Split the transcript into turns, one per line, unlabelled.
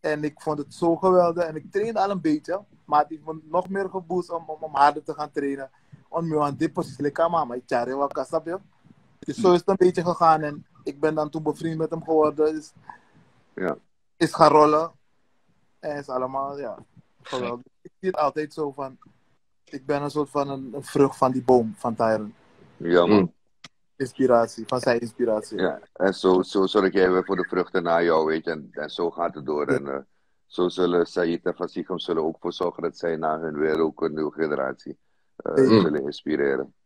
En ik vond het zo geweldig. En ik trainde al een beetje. Maar het heeft me nog meer geboost om harder te gaan trainen. Om me aan die positie te komen. Maar ik tjare wel snap je? Dus zo is het een beetje gegaan. En ik ben dan toen bevriend met hem geworden.
Ja.
Is gaan rollen. En is allemaal, ja, geweldig. Ik zie het altijd zo van. Ik ben een soort van een vrucht van die boom van Tyron.
Ja, man.
Inspiratie, van zijn inspiratie.
Ja. En zo zorg jij weer voor de vruchten na jou, weet je. En zo gaat het door.
Ja.
En zo zullen Said en Fasigam zullen ook voor zorgen dat zij na hun weer ook een nieuwe generatie zullen inspireren.